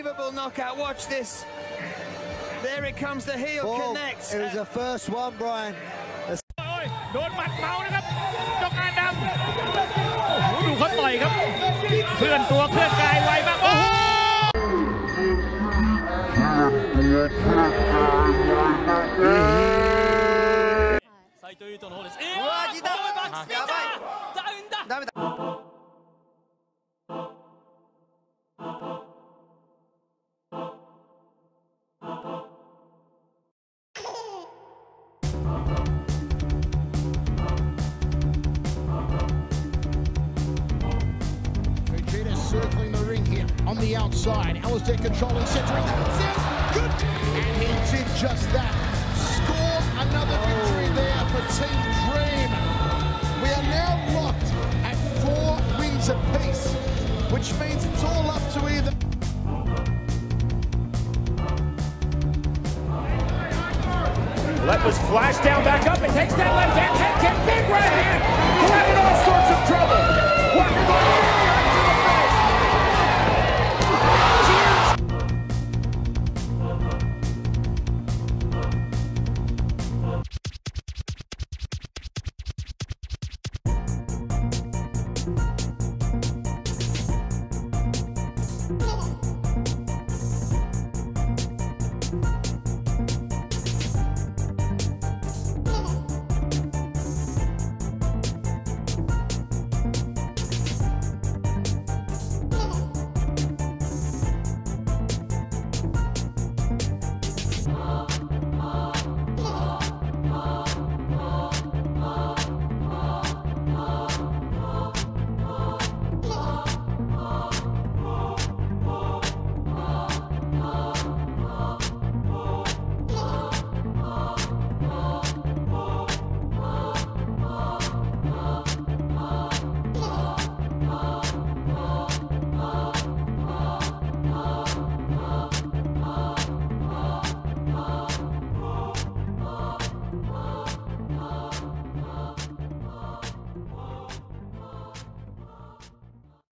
Unbelievable knockout. Watch this. There it comes. The heel connects. It was the first one, Brian. โดนหมัดเมานะครับจงอางดำดูเขาต่อยครับเคลื่อนตัวเคลื่อนกายไวมากโอ้โห斉藤優斗の方です。うわ来た。やばい。ダウンだ。ダメだ。 Circling the ring here on the outside. Alistair controlling, centering. Good. And he did just that. Score another victory there for Team Dream. We are now locked at 4 wins apiece, which means it's all up to either. Let was flashed down back up and takes that left hand head kick. Big right hand. Put in all sorts of trouble.